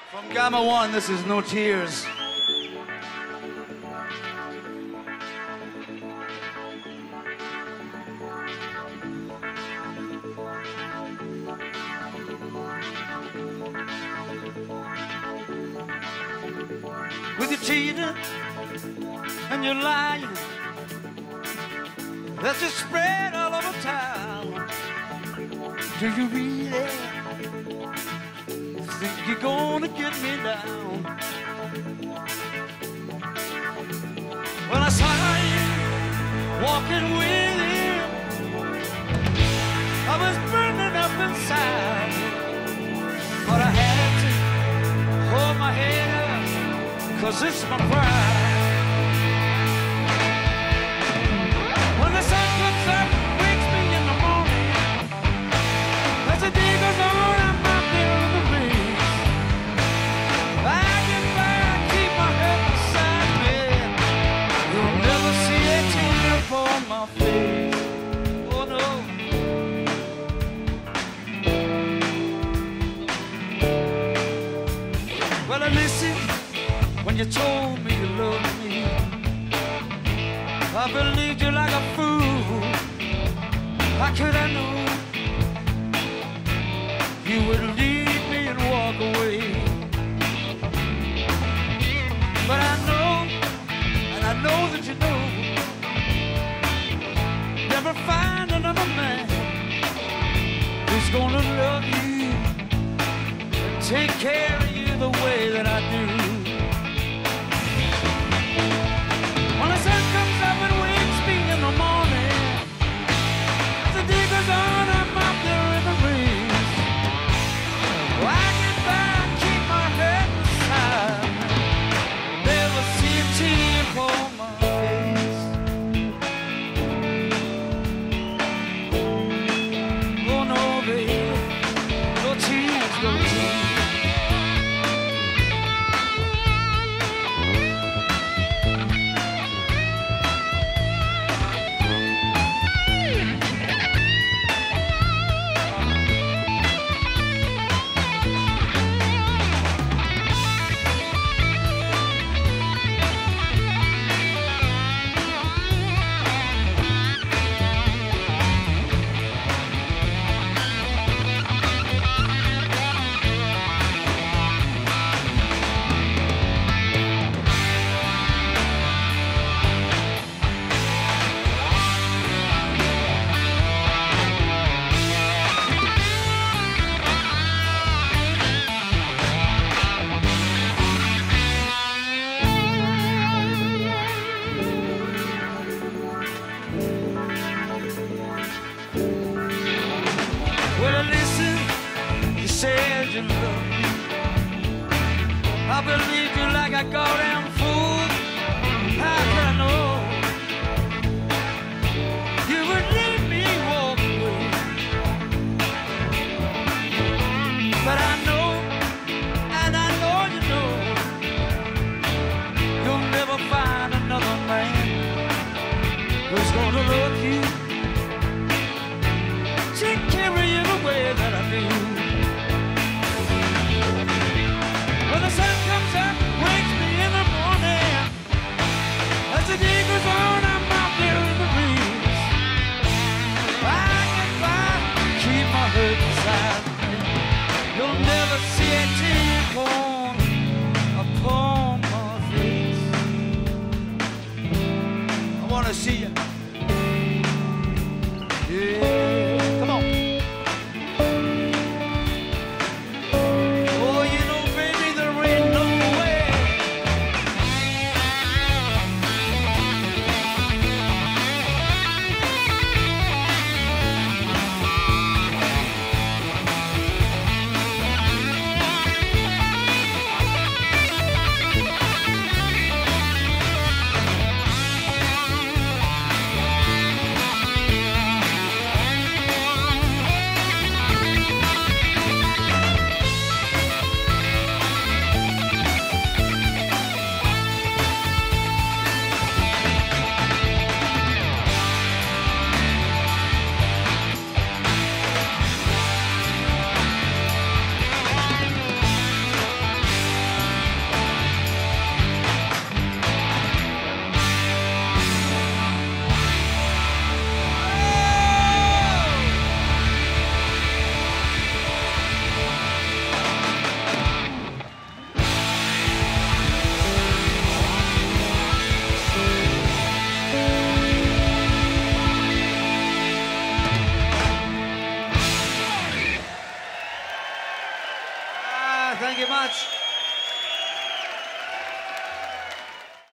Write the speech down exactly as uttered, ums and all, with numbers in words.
From Gamma One, this is No Tears. With your cheating and your lying, that's just spread all over town. Do you really think you're gonna get me down? When I saw you walking with him, I was burning up inside, but I had to hold my head up, 'cause it's my pride. When the sun comes up, wakes me in the morning, as the day goes on, I'm out there in the breeze. I get by, I keep my head beside me. You'll never see a tear upon my face. Oh no. Well, I listened when you told me you loved me. I believed you like a fool. How could I know you would leave me and walk away? But I know, and I know that you know, never find another man who's gonna love you and take care of you the way that I do. When the sun comes up and wakes me in the morning, as the day goes on, I'm out there in the breeze. I get by, keep my head beside me, never see a tear upon my face. Oh no, baby, no tears, no tears. Well, listen, you said you loved me. I believed you like a goddamn fool. How could I know you would leave me walk away? But I know, and I know you know, you'll never find another man who's gonna love you, take care of you the way that I do. When the sun comes up, wakes me in the morning, as the day goes on, I'm out there in the breeze. I get by, keep my head beside me. You'll never see a tear upon, upon my face. I wanna see you. Yeah, come on. Oh, you know, baby, there ain't no way. Thank you much.